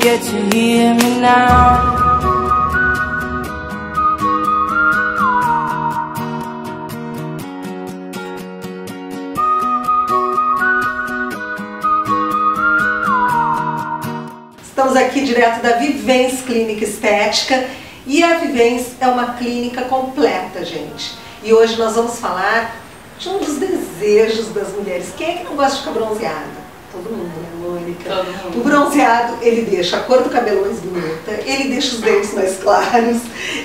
get to hear me now. Estamos aqui direto da Vivens Clínica Estética e a Vivens é uma clínica completa, gente. E hoje nós vamos falar de um dos desejos das mulheres. Quem é que não gosta de ficar bronzeada? Todo mundo, né, Mônica? Todo mundo. O bronzeado, ele deixa a cor do cabelo mais bonita, ele deixa os dentes mais claros,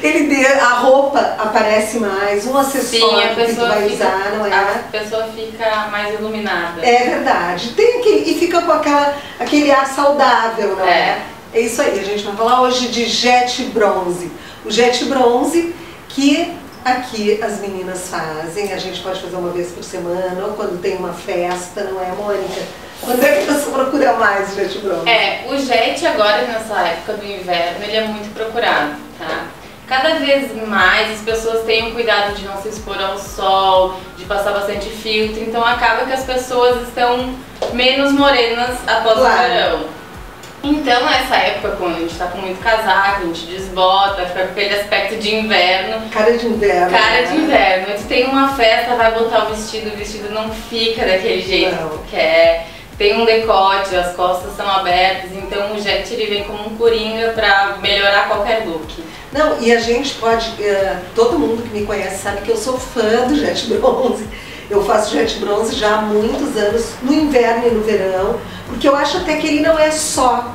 a roupa aparece mais, um acessório que tu vai usar, não é? A pessoa fica mais iluminada. É verdade. E fica com aquele ar saudável, não é? É isso aí, a gente vai falar hoje de Jet Bronze. O Jet Bronze que aqui as meninas fazem, a gente pode fazer uma vez por semana ou quando tem uma festa, não é, Mônica? Quando é que você procura mais o Jet Bronze? O Jet agora, nessa época do inverno, ele é muito procurado, tá? Cada vez mais as pessoas têm o cuidado de não se expor ao sol, de passar bastante filtro, então acaba que as pessoas estão menos morenas após o verão. Então, nessa época, quando a gente tá com muito casaco, a gente desbota, fica com aquele aspecto de inverno. Cara de inverno. Cara de inverno. Mas tem uma festa, vai botar o vestido não fica daquele jeito que tu quer. Tem um decote, as costas são abertas, então o Jet ele vem como um coringa pra melhorar qualquer look. Não, e a gente pode, todo mundo que me conhece sabe que eu sou fã do Jet Bronze. Eu faço Jet Bronze já há muitos anos, no inverno e no verão, porque eu acho até que ele não é só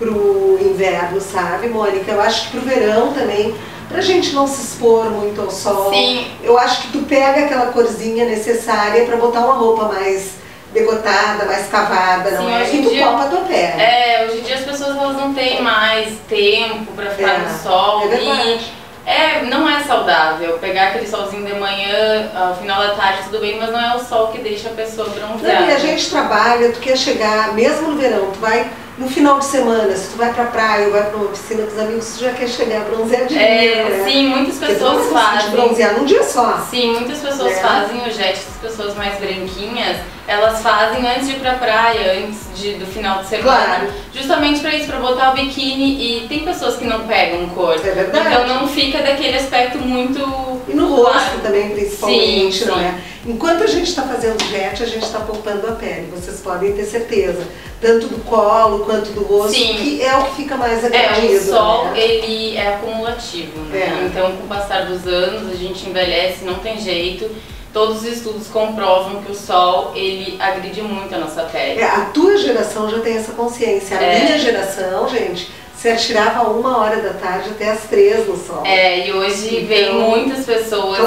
pro inverno, sabe, Mônica? Eu acho que pro verão também, pra gente não se expor muito ao sol. Sim. Eu acho que tu pega aquela corzinha necessária pra botar uma roupa mais decotada, mais cavada, não é? E tu copa a tua pele. Hoje em dia as pessoas elas não têm mais tempo pra ficar no sol. É verdade. Não é saudável pegar aquele solzinho de manhã, ao final da tarde tudo bem, mas não é o sol que deixa a pessoa bronzeada. Não, e a gente trabalha, tu quer chegar, mesmo no verão, tu vai no final de semana, se tu vai pra praia ou vai pra uma piscina com os amigos, tu já quer chegar bronzeadinho, né? Sim, muitas pessoas tu fazem. Bronzear num dia só. Sim, muitas pessoas fazem o Jet, as pessoas mais branquinhas, elas fazem antes de ir pra praia, do final de semana. Claro. Justamente pra isso, pra botar o biquíni, e tem pessoas que não pegam cor. É verdade. Então não fica daquele aspecto muito... E no rosto também, principalmente, sim, não é? Enquanto a gente está fazendo Jet, a gente está poupando a pele, vocês podem ter certeza. Tanto do colo quanto do rosto, que é o que fica mais agredido. O sol, ele é acumulativo, né? Então, com o passar dos anos, a gente envelhece, não tem jeito. Todos os estudos comprovam que o sol, ele agride muito a nossa pele. A tua geração já tem essa consciência. A minha geração, gente, se atirava 1h da tarde até as 3 no sol. E hoje vem muitas pessoas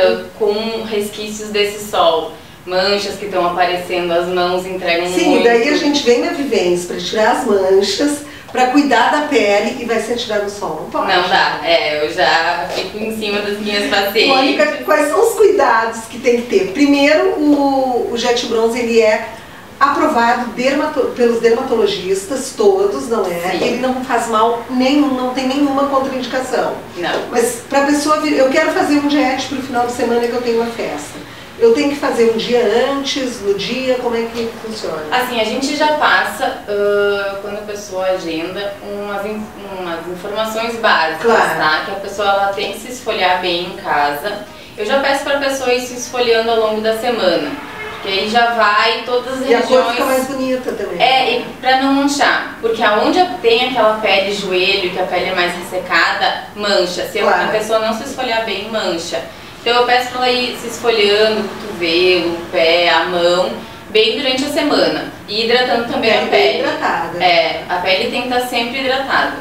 com resquícios desse sol. Manchas que estão aparecendo, as mãos entregam muito. Sim, daí a gente vem na Vivens para tirar as manchas, para cuidar da pele e vai ser tirado no sol. Não pode. Não dá, eu já fico em cima das minhas pacientes. Mônica, quais são os cuidados que tem que ter? Primeiro, o Jet Bronze ele é aprovado pelos dermatologistas todos, não é? Sim. Ele não faz mal nenhum, não tem nenhuma contraindicação. Não. Mas para a pessoa vir, eu quero fazer um Jet pro final de semana que eu tenho uma festa. Eu tenho que fazer um dia antes, no dia, como é que funciona? Assim, a gente já passa, quando a pessoa agenda, umas informações básicas, tá? Que a pessoa ela tem que se esfoliar bem em casa. Eu já peço para a pessoa ir se esfoliando ao longo da semana, porque aí já vai todas as regiões... E a cor fica mais bonita também. E pra não manchar, porque aonde tem aquela pele joelho, que a pele é mais ressecada, mancha. Se a pessoa não se esfoliar bem, mancha. Então eu peço para ela ir se esfoliando o cotovelo, o pé, a mão, bem durante a semana. E hidratando também a pele. Hidratada. A pele tem que estar sempre hidratada.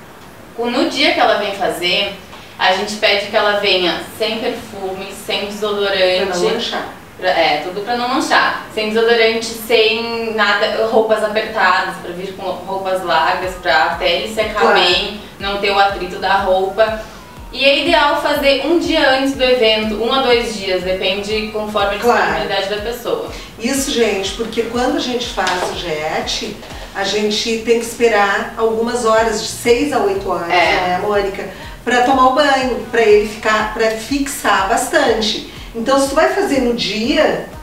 No dia que ela vem fazer, a gente pede que ela venha sem perfume, sem desodorante. Pra não manchar. Tudo pra não manchar. Sem desodorante, sem nada, roupas apertadas, pra vir com roupas largas, pra a pele secar bem, não ter o atrito da roupa. E é ideal fazer um dia antes do evento, 1 a 2 dias, depende conforme a disponibilidade da pessoa. Isso, gente, porque quando a gente faz o Jet, a gente tem que esperar algumas horas, de 6 a 8 horas, né, Mônica? Pra tomar o banho, pra ele ficar, pra fixar bastante. Então, se tu vai fazer no dia,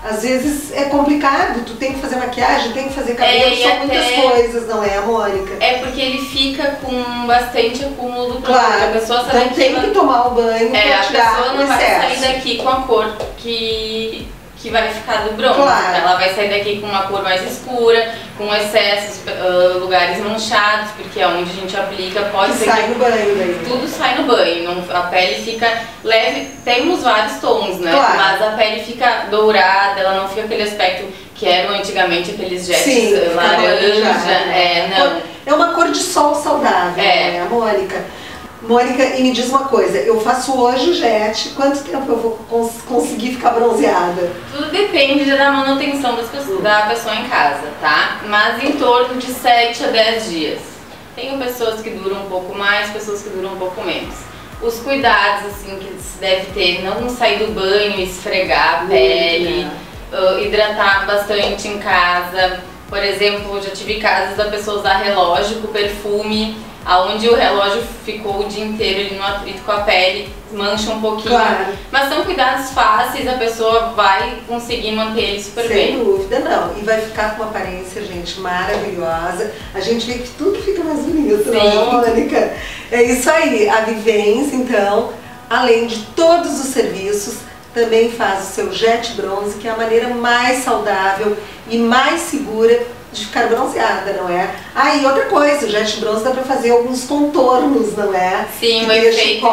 às vezes é complicado, tu tem que fazer maquiagem, tem que fazer cabelo, são muitas coisas, não é, Mônica? É porque ele fica com bastante acúmulo do claro, produto. A pessoa sai então tem que tomar o banho pra tirar a pessoa não vai excesso. sair daqui com a cor que vai ficar do bronze. Claro. Ela vai sair daqui com uma cor mais escura, com excessos, lugares manchados, porque é onde a gente aplica, pode ser sai que no banho daí. tudo sai no banho, a pele fica leve, temos vários tons, né? Claro. Mas a pele fica dourada, ela não fica aquele aspecto que eram antigamente aqueles jets laranja, não. É uma cor de sol saudável, né, Mônica? Mônica, e me diz uma coisa, eu faço hoje o jet, quanto tempo eu vou conseguir ficar bronzeada? Tudo depende da manutenção da pessoa em casa, tá? Mas em torno de 7 a 10 dias. Tem pessoas que duram um pouco mais, pessoas que duram um pouco menos. Os cuidados assim que se deve ter, não sair do banho, esfregar a pele, hidratar bastante em casa. Por exemplo, já tive casos da pessoa usar relógio com perfume, aonde o relógio ficou o dia inteiro ele no atrito com a pele, mancha um pouquinho. Claro. Mas são cuidados fáceis, a pessoa vai conseguir manter ele super bem. Sem dúvida, não. E vai ficar com uma aparência, gente, maravilhosa. A gente vê que tudo fica mais bonito, não é, Mônica? É isso aí. A Vivens, então, além de todos os serviços, também faz o seu jet bronze, que é a maneira mais saudável e mais segura de ficar bronzeada, não é? Ah, e outra coisa, o jet bronze dá pra fazer alguns contornos, não é? Sim, o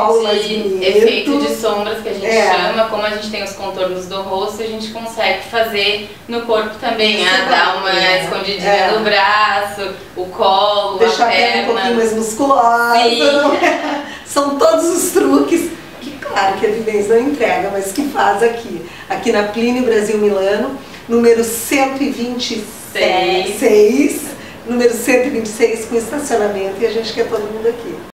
efeito de sombras que a gente chama, como a gente tem os contornos do rosto, a gente consegue fazer no corpo também, dar uma escondidinha no braço, o colo, deixar a perna. Um pouquinho mais musculosa, não é? São todos os truques que, claro, que a Vivens não entrega, mas que faz aqui na Plínio Brasil Milano, número 126, número 126 com estacionamento, e a gente quer todo mundo aqui.